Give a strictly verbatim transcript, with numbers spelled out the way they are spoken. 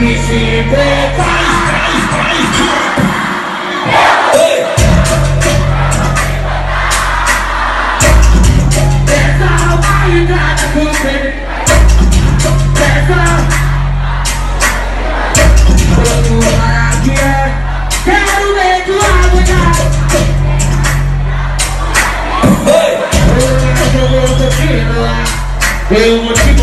bicicleta. Desce a entrada do pé. Desce. Quando vai aqui é, quero ver tu aguentar. Eu vou continuar. Eu vou te